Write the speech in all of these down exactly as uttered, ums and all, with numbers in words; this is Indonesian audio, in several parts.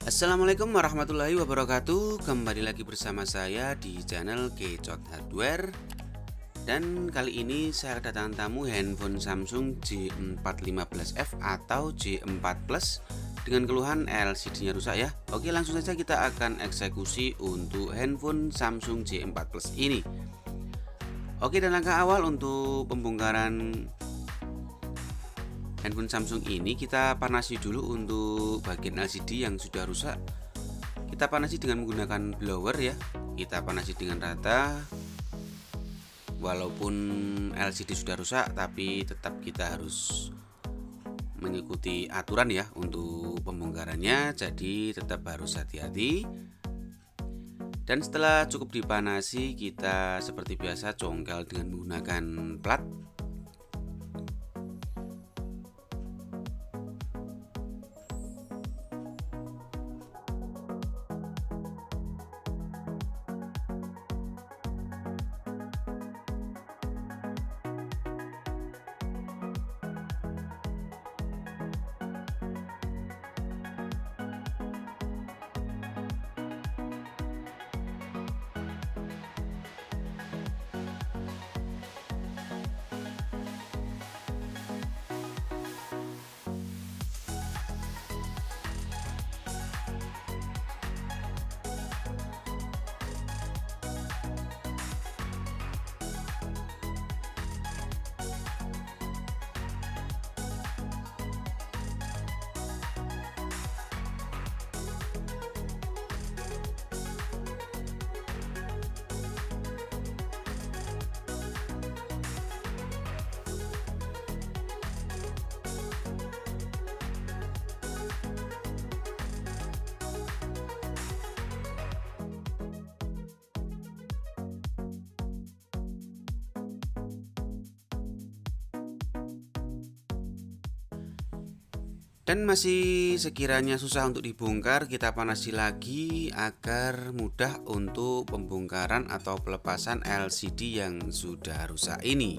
Assalamualaikum warahmatullahi wabarakatuh. Kembali lagi bersama saya di channel Gecot Hardware. Dan kali ini saya kedatangan tamu handphone Samsung J empat lima belas F atau J empat Plus dengan keluhan L C D-nya rusak ya. Oke, langsung saja kita akan eksekusi untuk handphone Samsung J empat Plus ini. Oke, dan langkah awal untuk pembongkaran handphone Samsung ini, kita panasi dulu untuk bagian L C D yang sudah rusak. Kita panasi dengan menggunakan blower ya. Kita panasi dengan rata. Walaupun L C D sudah rusak, tapi tetap kita harus mengikuti aturan ya untuk pembongkarannya. Jadi tetap harus hati-hati. Dan setelah cukup dipanasi, kita seperti biasa congkel dengan menggunakan plat. Dan masih sekiranya susah untuk dibongkar, kita panasi lagi agar mudah untuk pembongkaran atau pelepasan L C D yang sudah rusak ini.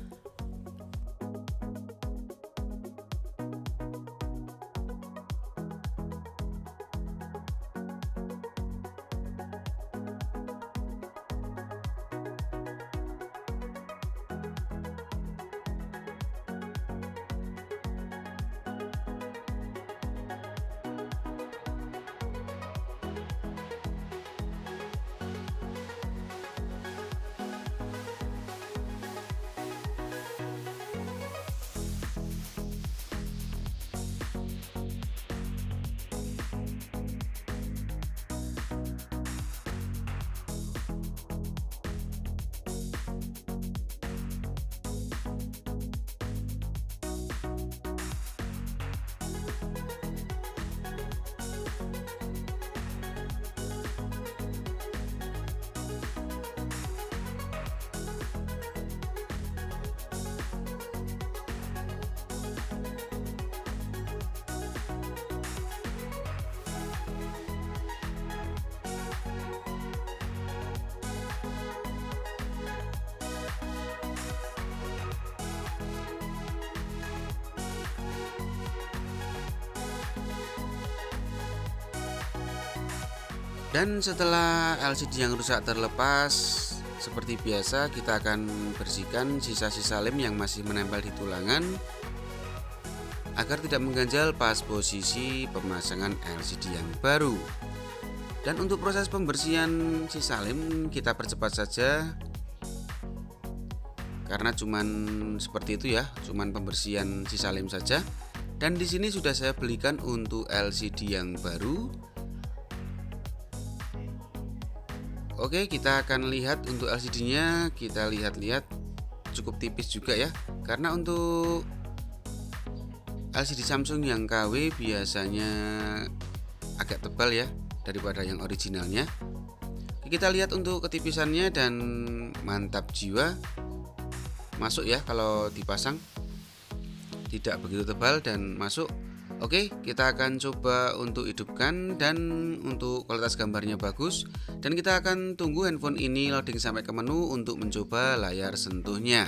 Dan setelah L C D yang rusak terlepas, seperti biasa kita akan bersihkan sisa-sisa lem yang masih menempel di tulangan agar tidak mengganjal pas posisi pemasangan L C D yang baru. Dan untuk proses pembersihan sisa lem kita percepat saja, karena cuman seperti itu ya, cuman pembersihan sisa lem saja. Dan di sini sudah saya belikan untuk L C D yang baru. Oke, kita akan lihat untuk L C D-nya, kita lihat-lihat cukup tipis juga ya. Karena untuk L C D Samsung yang K W biasanya agak tebal ya daripada yang originalnya. Kita lihat untuk ketipisannya dan mantap jiwa. Masuk ya kalau dipasang. Tidak begitu tebal dan masuk. Oke, kita akan coba untuk hidupkan dan untuk kualitas gambarnya bagus. Dan kita akan tunggu handphone ini loading sampai ke menu untuk mencoba layar sentuhnya.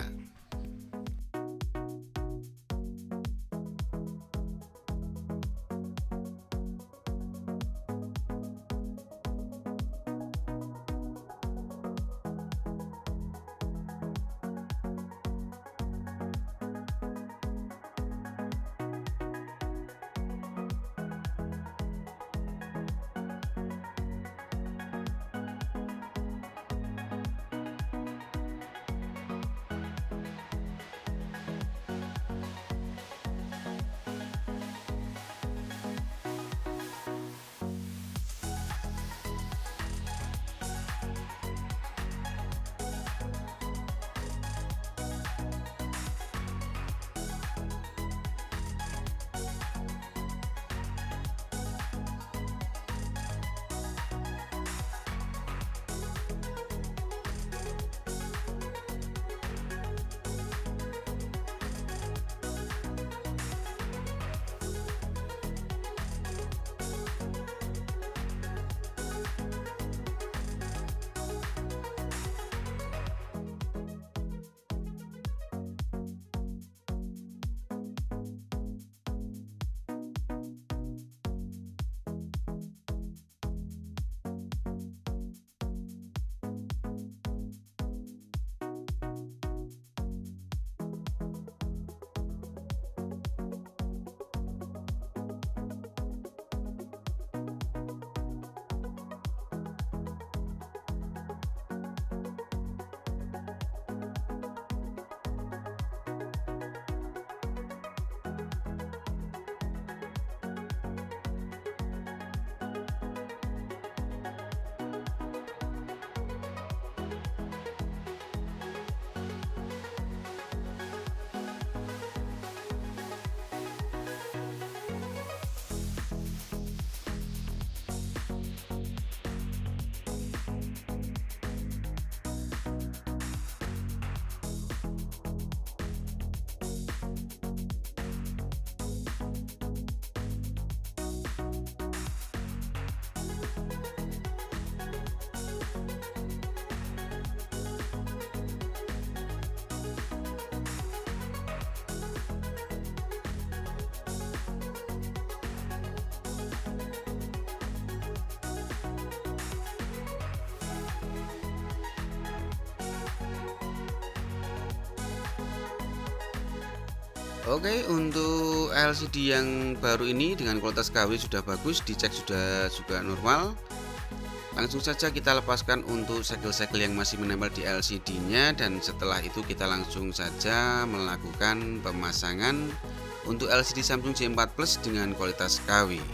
Oke, untuk L C D yang baru ini dengan kualitas K W sudah bagus, dicek sudah juga normal. Langsung saja kita lepaskan untuk segel-segel yang masih menempel di L C D-nya, dan setelah itu kita langsung saja melakukan pemasangan untuk L C D Samsung J empat Plus dengan kualitas K W.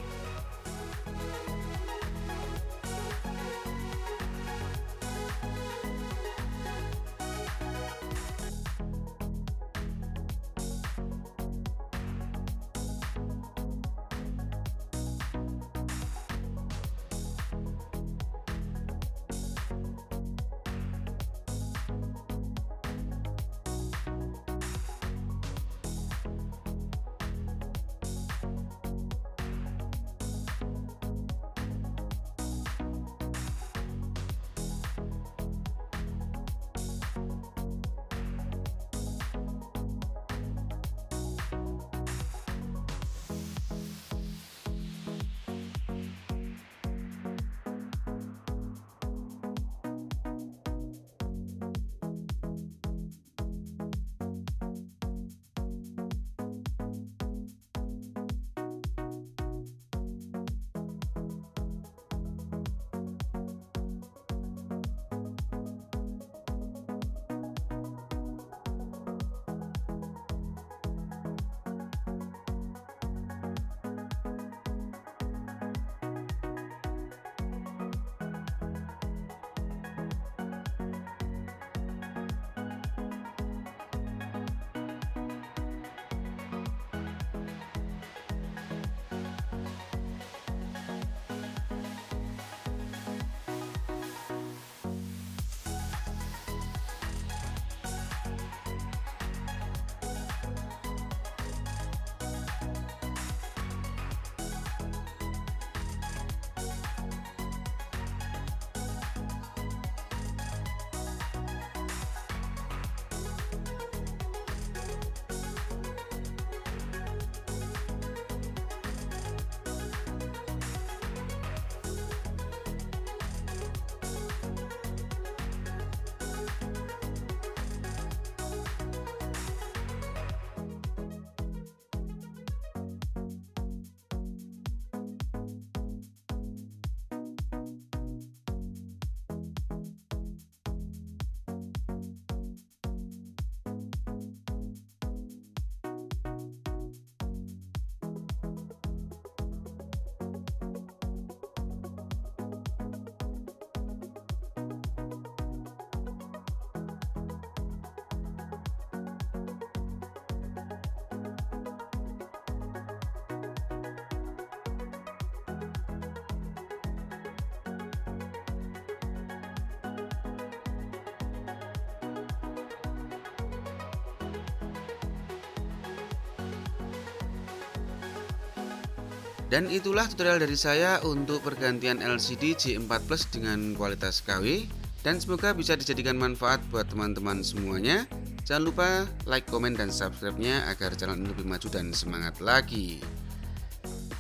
Dan itulah tutorial dari saya untuk pergantian L C D J empat Plus dengan kualitas K W, dan semoga bisa dijadikan manfaat buat teman-teman semuanya. Jangan lupa like, komen, dan subscribe-nya agar channel ini lebih maju dan semangat lagi.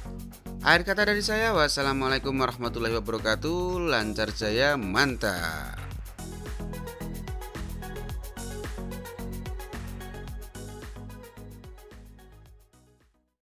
Akhir kata dari saya, wassalamualaikum warahmatullahi wabarakatuh. Lancar jaya, mantap.